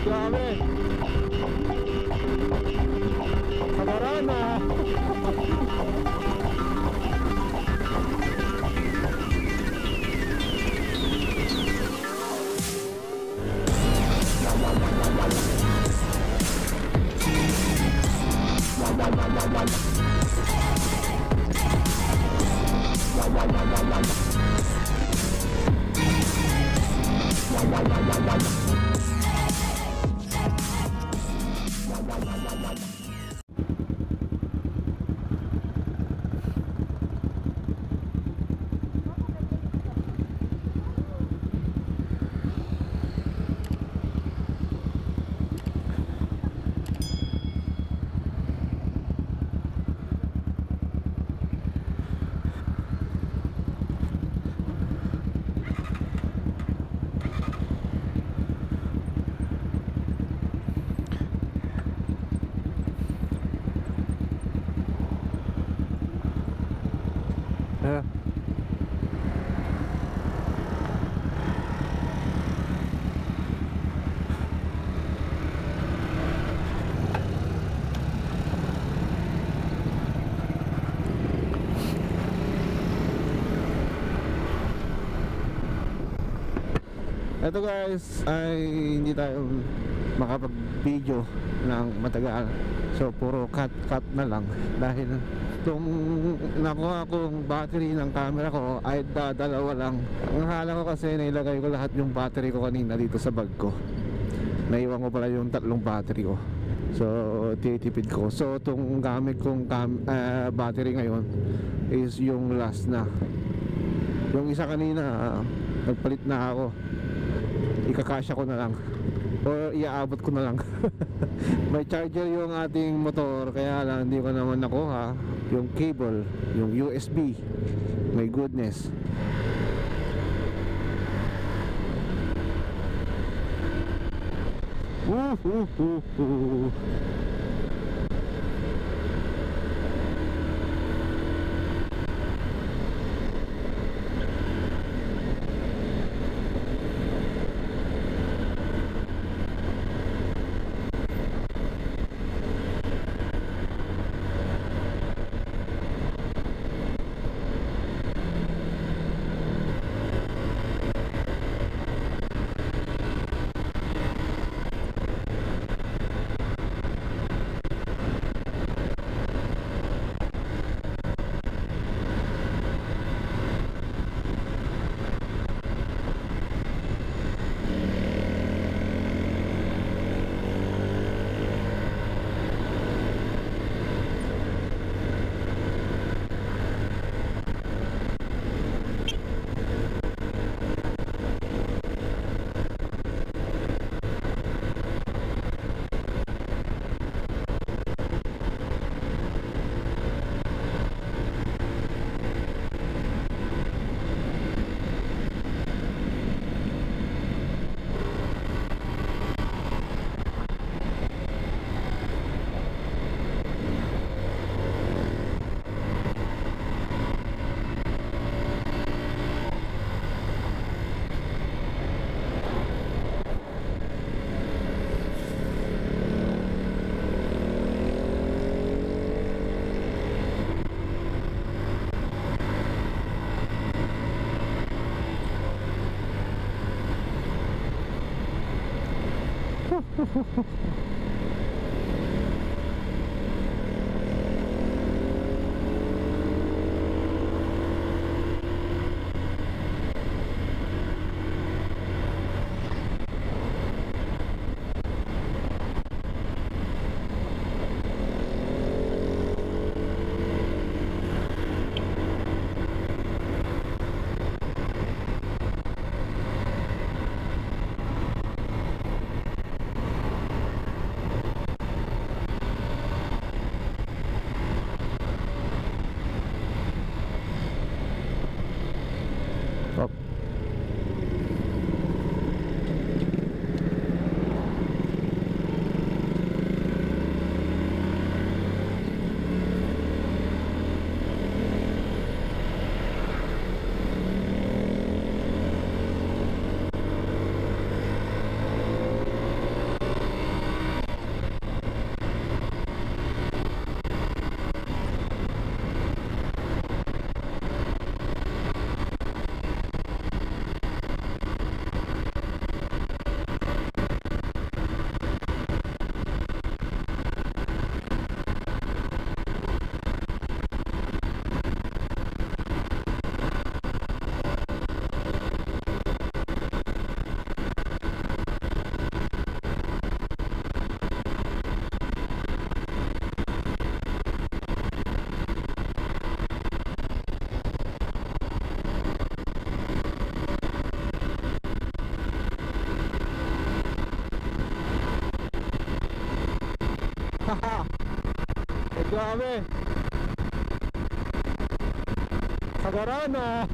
Grabe. Kabarana. Ito guys, ay hindi tayo makapag-video ng matagal. So puro cut na lang. Dahil itong nakuha kong battery ng camera ko ay dalawa lang. Ang hala ko kasi nailagay ko lahat yung battery ko kanina dito sa bag ko. Naiwan ko pala yung 3 battery ko. So titipid ko. So itong gamit kong battery ngayon is yung last na. Yung isa kanina nagpalit na ako. Ikakasya ko na lang o iaabot ko na lang. May charger yung ating motor, kaya lang hindi ko naman nakuha yung cable, yung USB. My goodness. Grabe. Sagarana.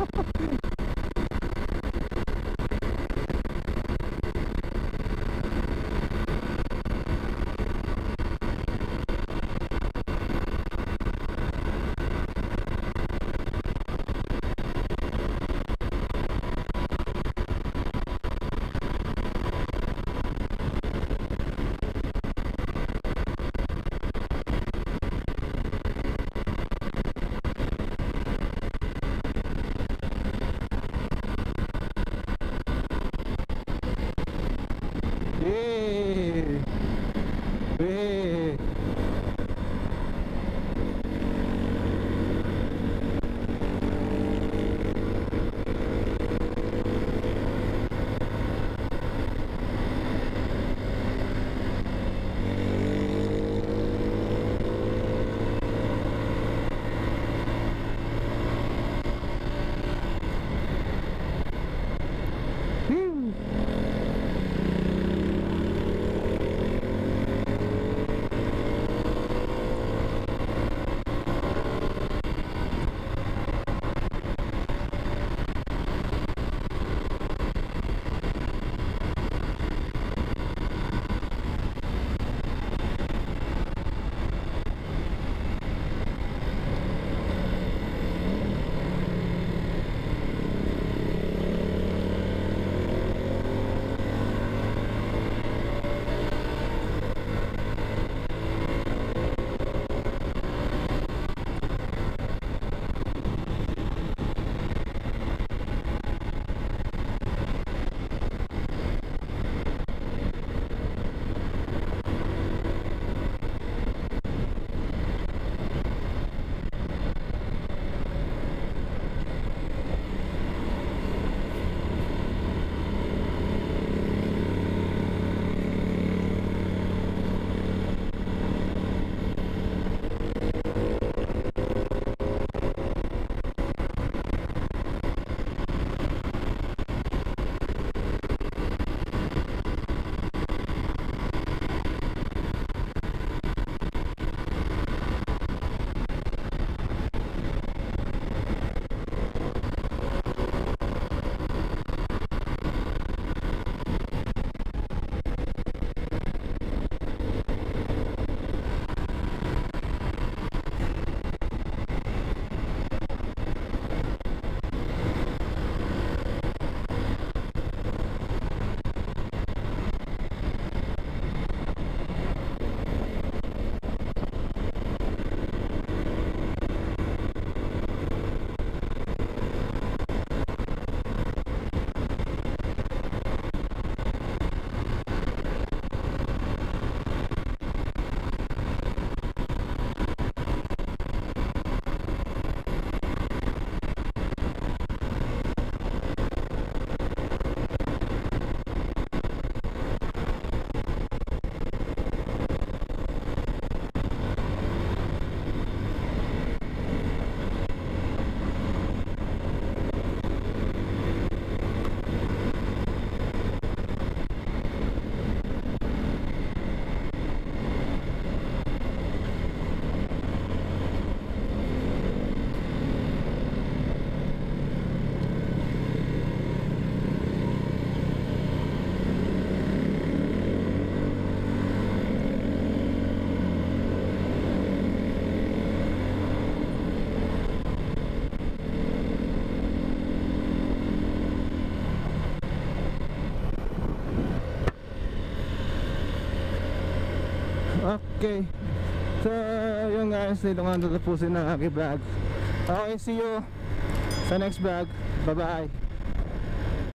Okay. So, yun guys, dito nga tatapusin ng aking vlog. Okay, see you sa next vlog. Bye-bye.